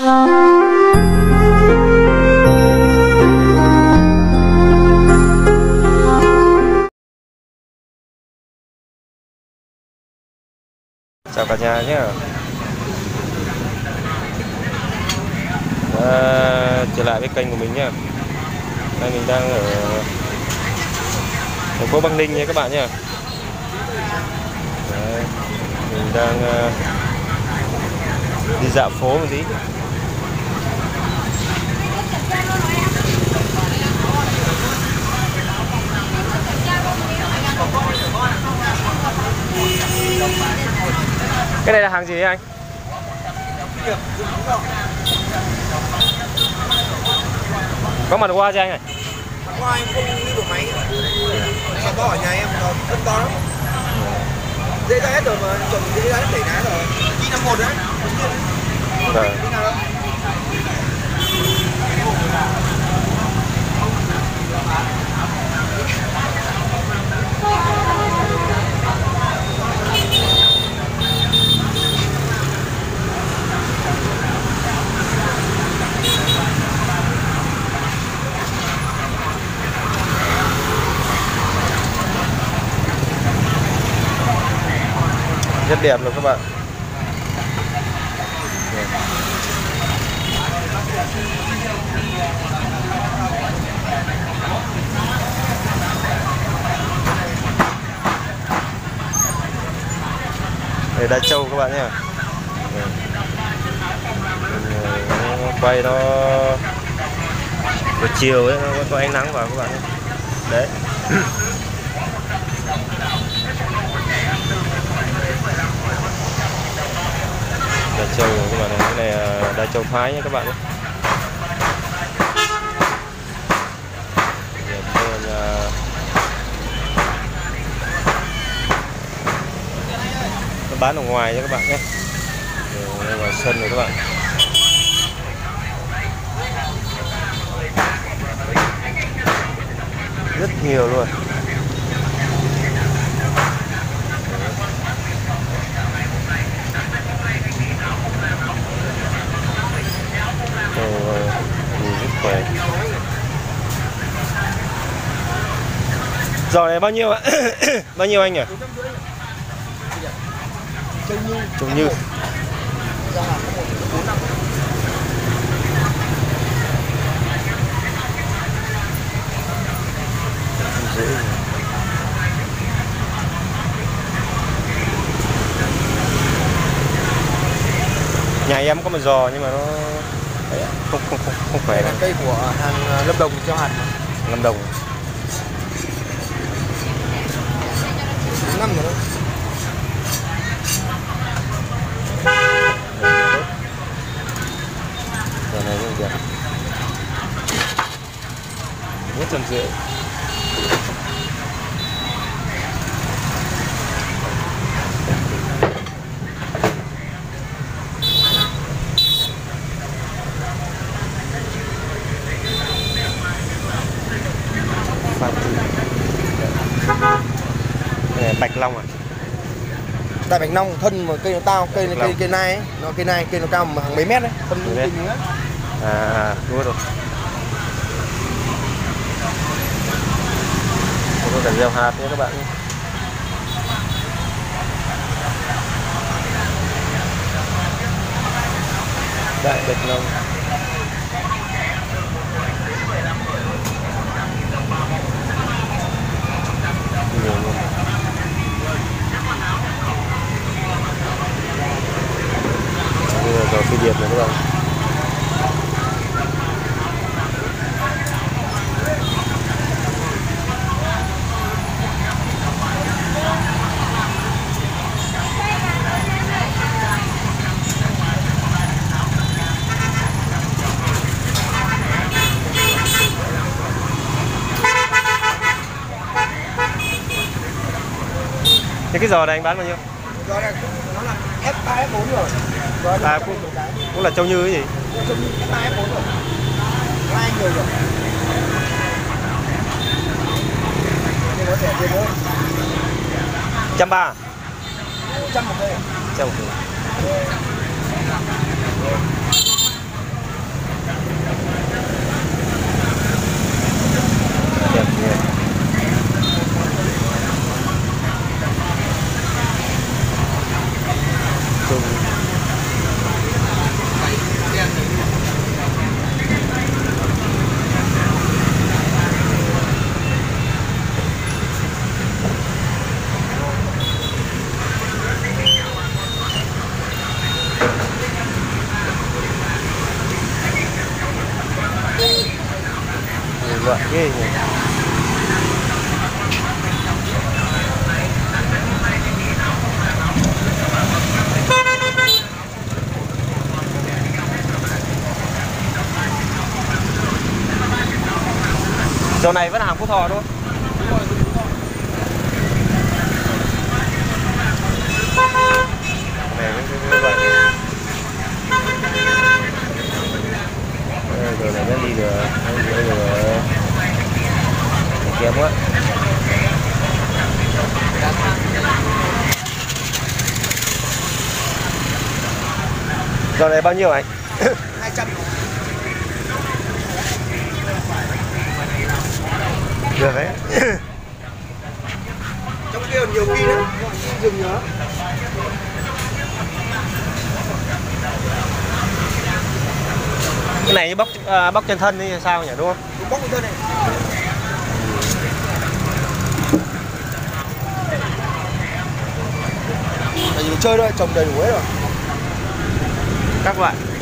Chào cả nhà nhé. Trở lại với kênh của mình nhé. Đây mình đang ở thành phố Bắc Ninh nha các bạn nhé. Đấy, mình đang đi dạo phố một tí. Cái này là hàng gì đấy anh? Có mặt qua cho anh này. Mặt qua em không đi được máy. Mặt to ở nhà em rất to lắm. Dễ ra hết rồi mà, chuẩn dễ ra hết để ná rồi. Chi 51 đấy. Vâng. Rất đẹp luôn các bạn. Đây Đa Châu các bạn nhé. Quay nó buổi chiều ấy, nó có ánh nắng vào các bạn nhé. Đấy. Đa Châu các bạn này, cái này Đa Châu Thái nhé các bạn nhé. Nó bán ở ngoài nhé các bạn nhé. Đây vào sân rồi các bạn. Rất nhiều luôn. Rất khỏe. Giò này bao nhiêu ạ? Bao nhiêu anh nhỉ? Trông như. Nhà em có một giò nhưng mà nó không khỏe. Là cây của hàng Lâm Đồng cho hạt. Lâm Đồng. Năm rồi đó. Giờ này cũng đẹp. Nhất 150. Bạch Long à? Đại Bạch Long thân mà cây nó tao, cây này ấy, cây nó cao mà hàng mấy mét đấy, thân cây nữa. Đúng rồi. Có cả gieo hạt nha các bạn. Đại Bạch Long. Rồi phi điệp này các bạn. Thế cái giò này anh bán bao nhiêu? Giò này nó là F3 F4 rồi. Cũng là Châu Như cái gì? Châu Như F3 F4 rồi. Hai người rồi. Nhưng nó rẻ tiền hơn. 130. 100 một cây. 100 một cây. loại ghê nhỉ. Chỗ này vẫn là hàng Phú Thọ đúng không? Này như vậy. Rồi này nó đi được, nó đi được. Kém quá. Giờ này bao nhiêu anh? 200. Được đấy. Trong kia còn nhiều pin lắm, dừng nhớ. Cái này như bóc trên thân đi sao nhỉ, đúng không? Đúng, bóc trên thân này. Tại vì chơi thôi, trồng đầy đủ hết rồi. Các loại